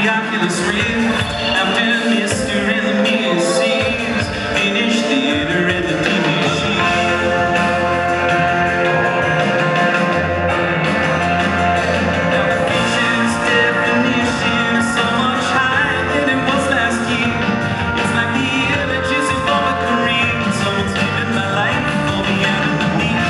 the Oculus Rift, after Mr. and the Mrs. Finished theater at the TV machine. Now the future's definition is so much higher than it was last year. It's like the images of a career. Someone's living my life for the end of the year.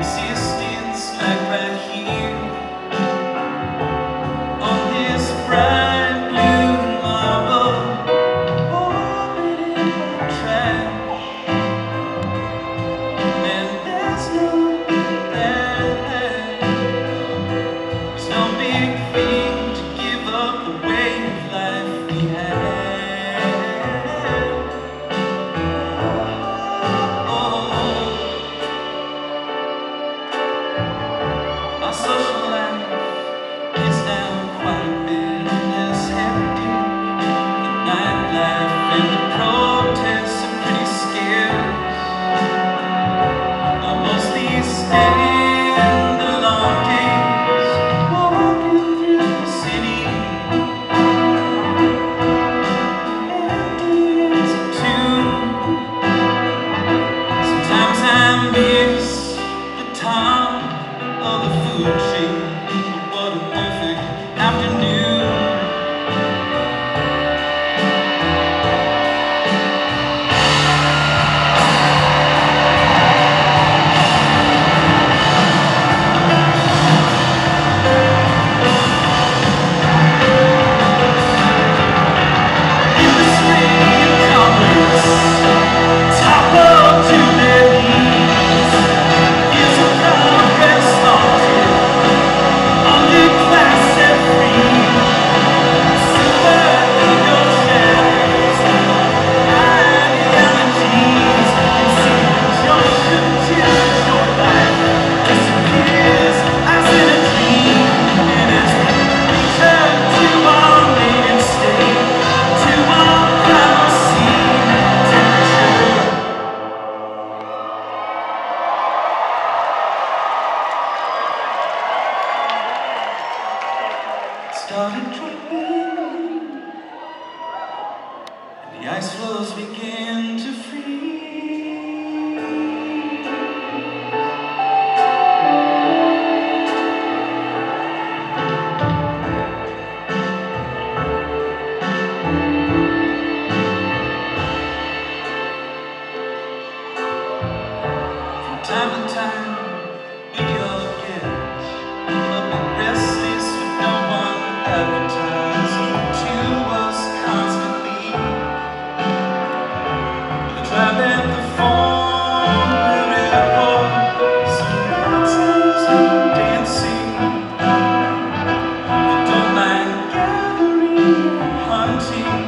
existence like right here on this bright blue marble, orbiting my trash. And there's no big thing to give up the way of life we had. Our social life is now quite a bit less hectic. The nightlife and the protests are pretty scarce. Now mostly spend the long days walking through the city, empty as a tomb. Sometimes I miss the time of the food chain, but what a perfect afternoon. In the spring of colors, toppled to their knees, is a progress started, underclass and free. Super ego shadows, ideologies, and see the junction till the short life disappears as in a dream. And as we return to our native state, to our primal scene, temperature started dropping, and the ice floes began to freeze. From time to time, we all get a bit restless with no one advertising to us constantly. The drive at the former airport, some dancers and dancing. They don't mind gathering and hunting,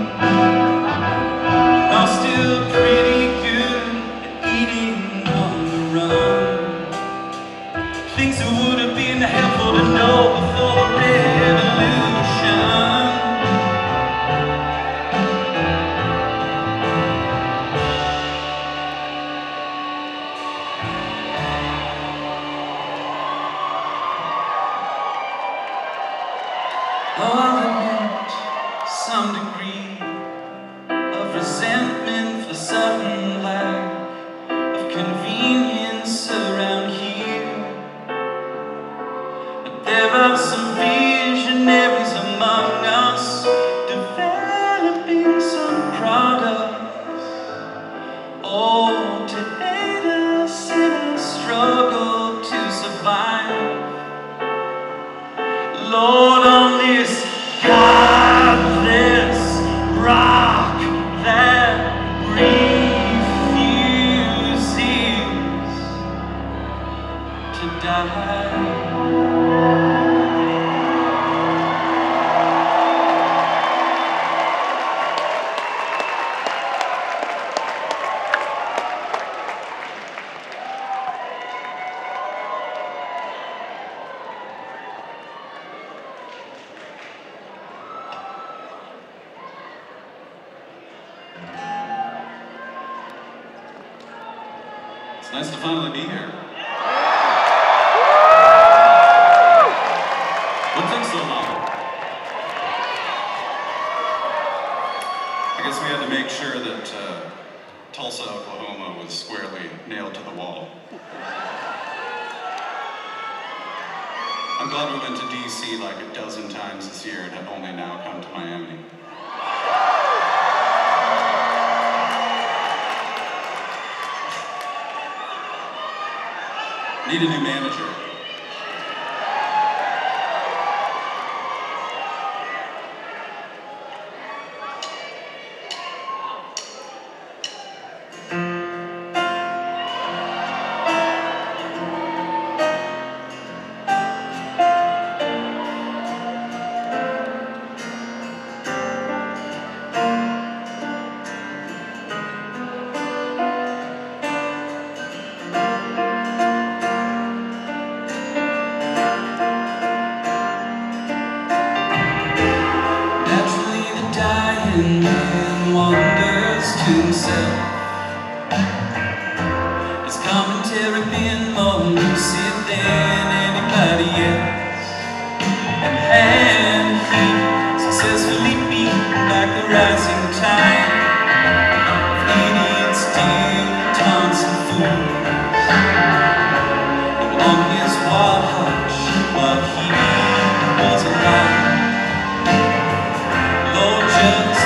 are still pretty good at eating on the run. Things that would have been helpful to know before the revolution. Oh, I'll admit some degree of resentment for certain lack of convenience around here. But there are some visionaries among us developing some products, all to aid us in a struggle to survive. Lord, on this godless rock that refuses to die. It's nice to finally be here. What took so long? I guess we had to make sure that Tulsa, Oklahoma was squarely nailed to the wall. I'm glad we went to DC like a dozen times this year and have only now come to Miami. Need a new manager. Man wanders to himself. His commentary being more lucid than anybody else. And he successfully beat back the rising tide of idiots, dilettantes, and fools. And on his wild hush, while he was alive, Lord, just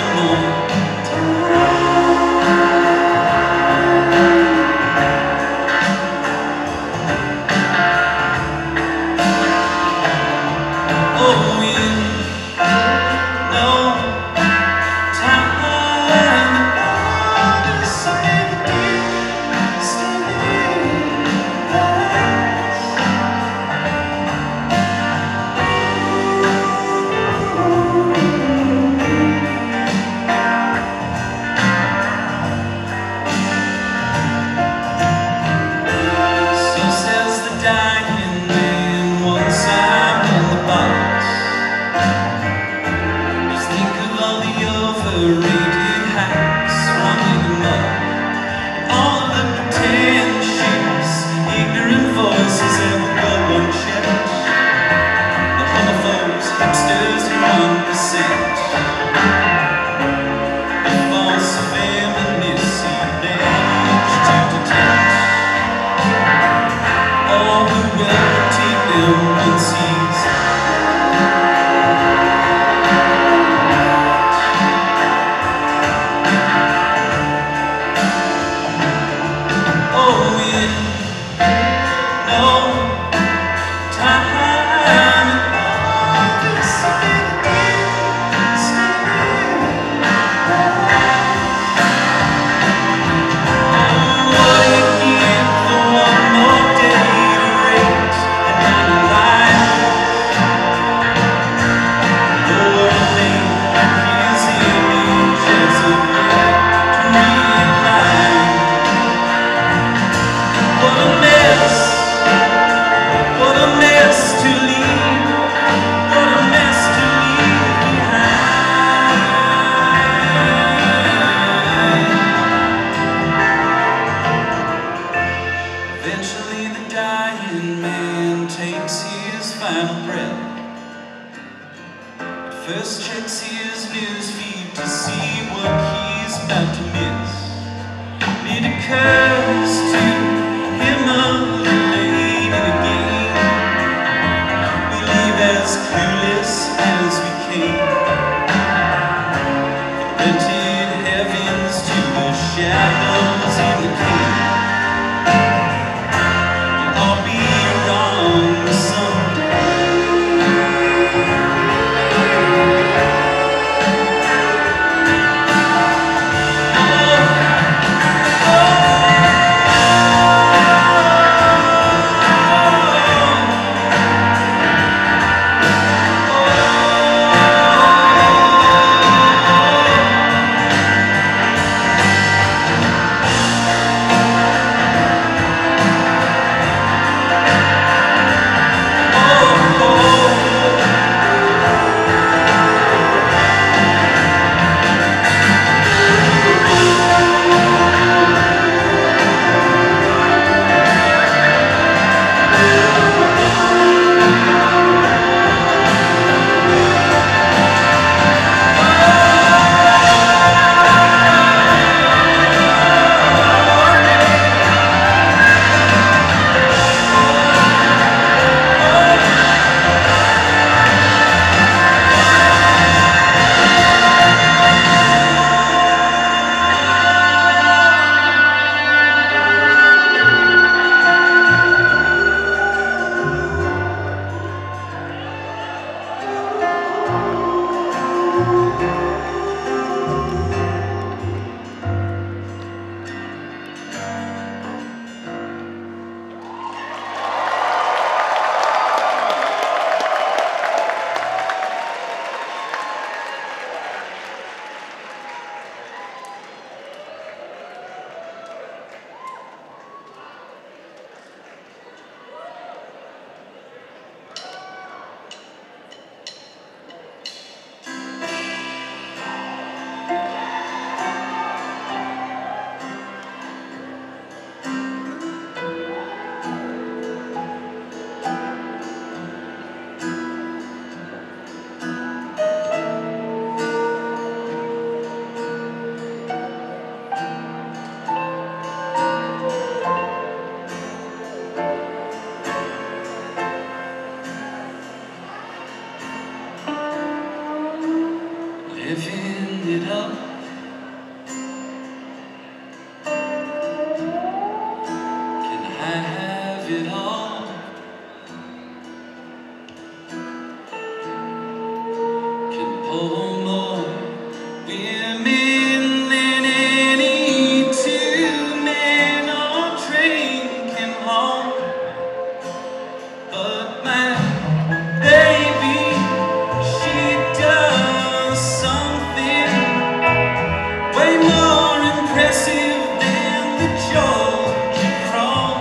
first checks his news feed to see what he's about to miss. It occurs to him a late in the game. We leave as clueless as we came. Rented heavens to the shadows in the cave. I'll be wrong someday. of it all. Can pull more women than any two-man or train can haul. But my baby, she does something way more impressive than the Georgia crawl.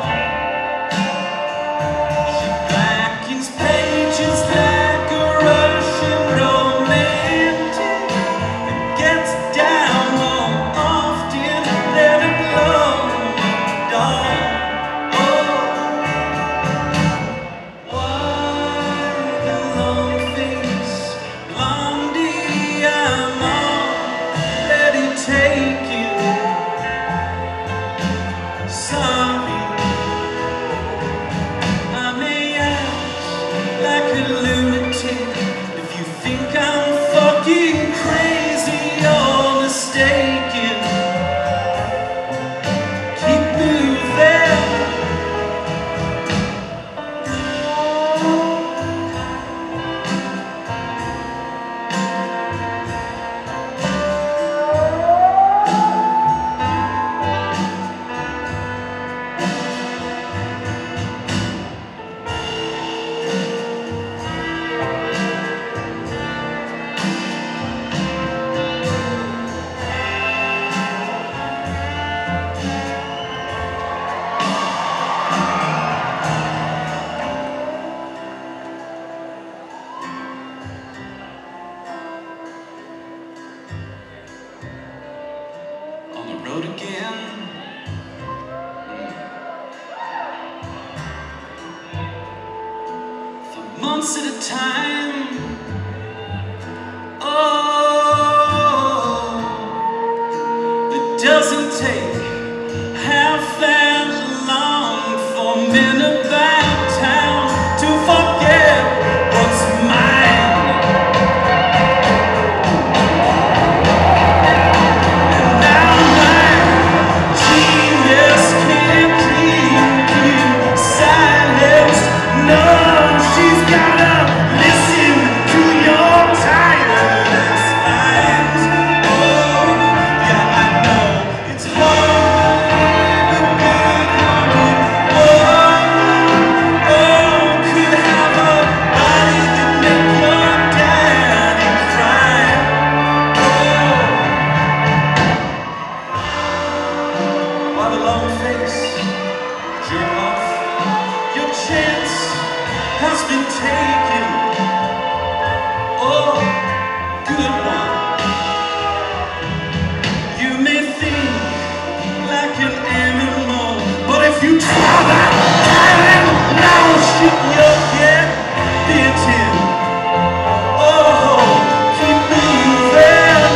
She blackens pages like a Russian romantic and gets down more often than a blow doll. Why the long face, blondie, I'm already taken. Sorry, I may act like a lunatic. If you think I'm fucking crazy or mistaken, keep moving. On the road again. For months at a time. Oh, it doesn't take half that long for men about town to forget what's mine. Now my genius can't keep you silenced. No, she's gotta listen to your tireless lines. Oh, yeah, I know it's hard to be good-hearted. Oh, could have a body that make your daddy cry. Oh, why the long face? Jerk off. Your chance has been taken. Oh, good one. You may think like an animal, but if you try that now shit, you'll get bitten. Oh, keep moving.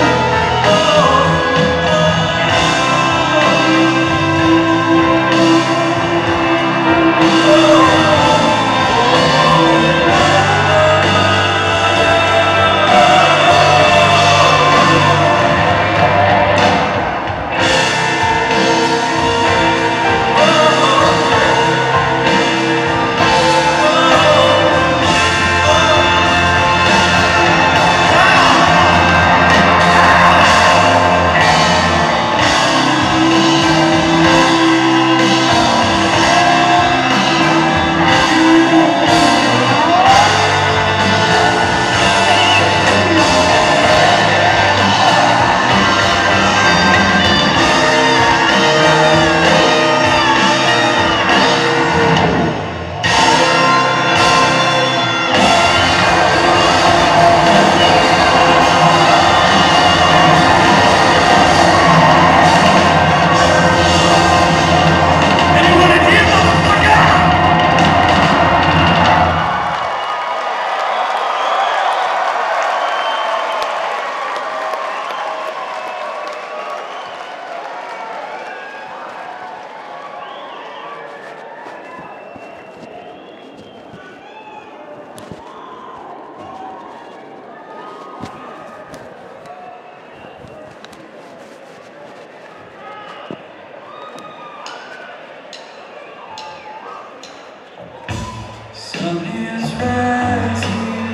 sun is rising,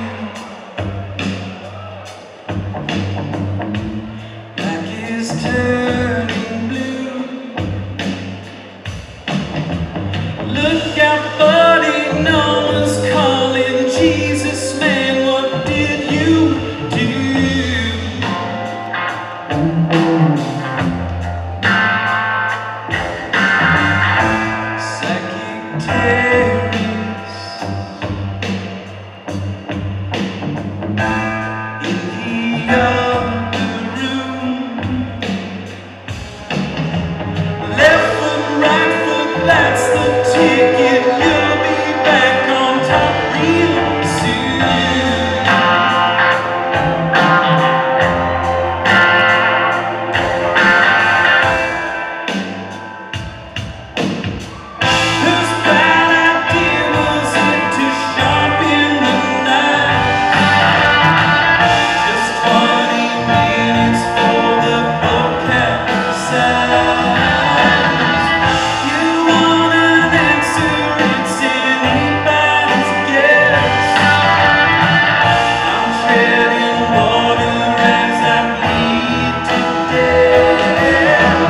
black is turning blue. Look out, buddy, no one's calling. Jesus, man, what did you do? Sagittarius, in the other room. Left foot, right foot, that's the ticket. You'll be back on top real soon. Whose bad idea was it to shop in the night? Just 20 minutes for the boat capsize. You want an answer, it's anybody's guess. I'm treading water as I bleed to death.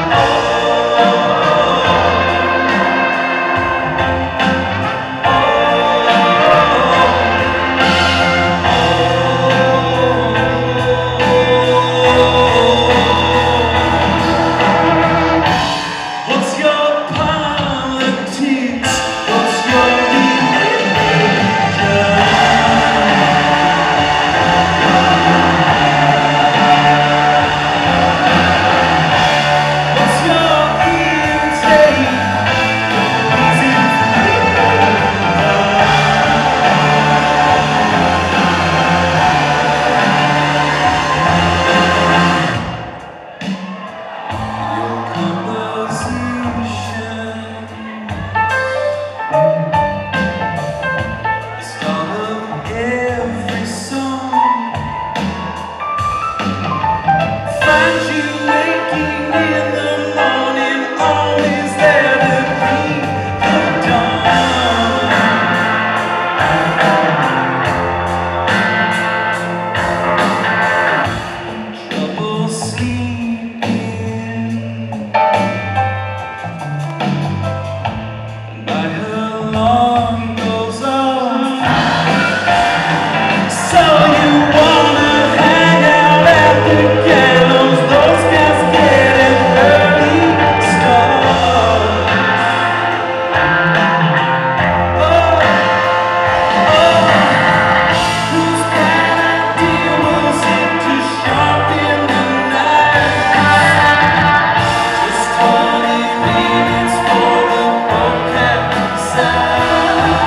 What's your politics? What's your religion? What's your intake? Reason your composition, the start of every song. Find you waking in the morning, always there to greet the dawn. Trouble sleeping by her alarm goes off. So you wanna hang out at the gallows? Those guys get an early start. Whose bad idea was it to shop in the night? Just 20 minutes for the boat capsize.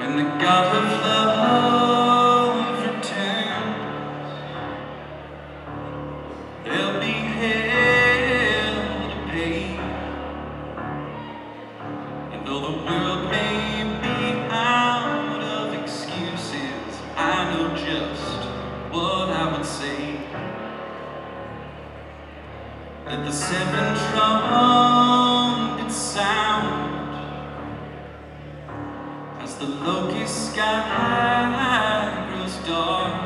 when the God of love returns, there'll be hell to pay. And though the world may be out of excuses, I know just what I would say. Let the seven trumpets sound as the locust sky grows dark.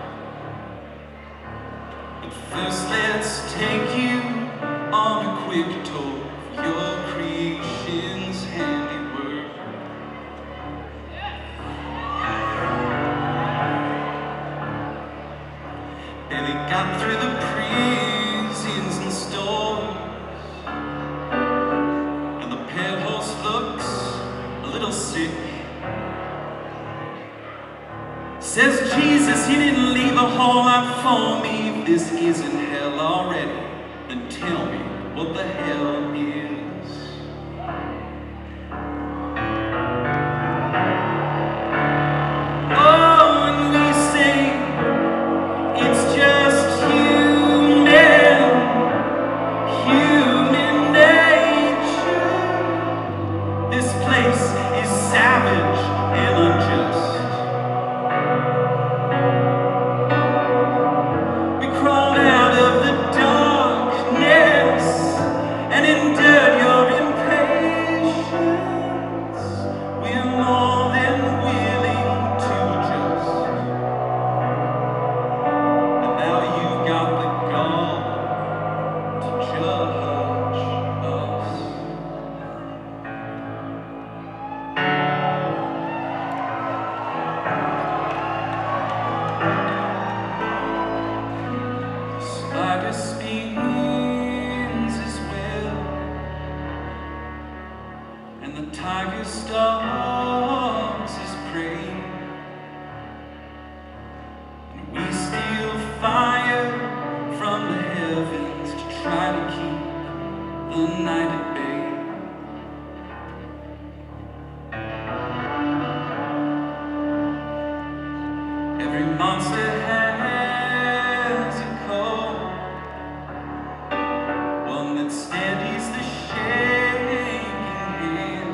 But first let's take you on a quick tour of your creation's handiwork. Barely got through the prisons and stores, and the pale horse looks a little sick. Says Jesus, he didn't leave a hole out for me. If this isn't hell already, then tell me what the hell is. Oh, and we say it's just human nature. This place is savage and unjust. We crawled out of the darkness and endured your impatience. We're more than willing to adjust. And now you've got the gall to judge us. The spider spins his web, and the tiger stalks his prey, and we steal fire from the heavens to try to keep the night at bay. Every monster has a call, one that steadies the shaking hand.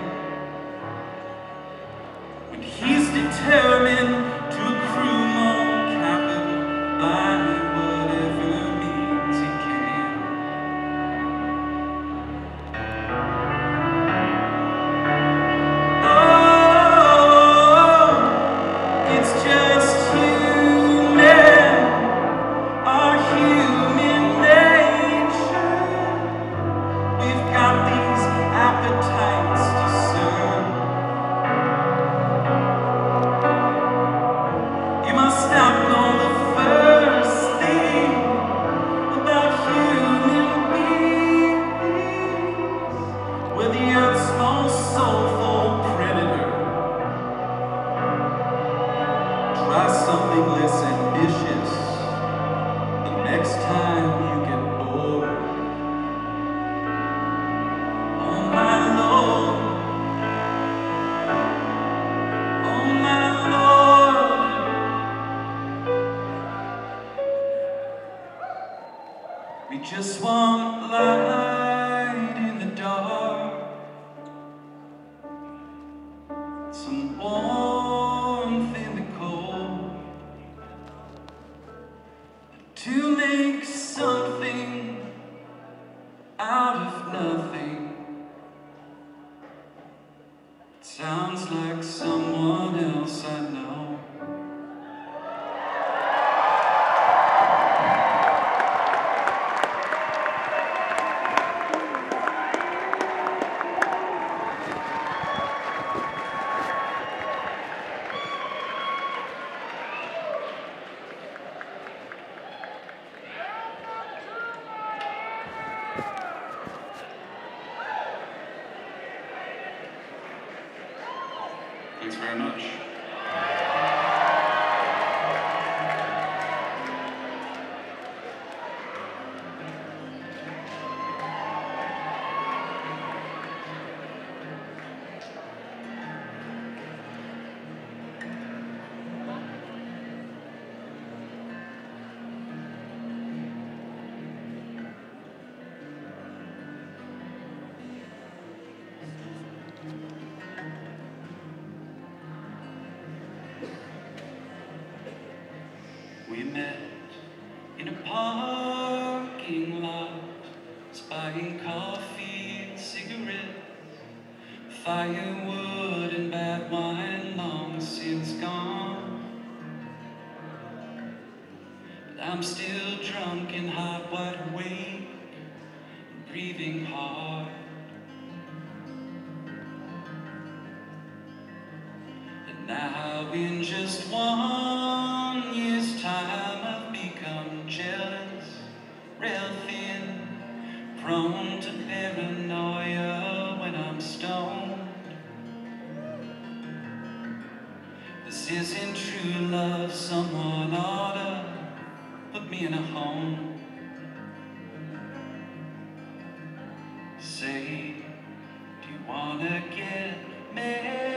When he's determined to accrue more capital by whatever means he can. Oh, it's just human, our human nature. We've got these appetites to serve. You must not know the first thing about human beings. We're the earth's most soulful predator. Try something less ambitious the next time you get bored. Oh my Lord, oh my Lord. We just want light in the dark, some warmth in the cold, to make something out of nothing. It sounds like someone else I know. Thanks very much. Firewood and bad wine long since gone, but I'm still drunk and hot, wide awake, breathing hard. And now in just 1 year's time I've become jealous, real thin, prone to paranoia when I'm stoned. This isn't true love, someone oughta put me in a home. Say, do you wanna get married?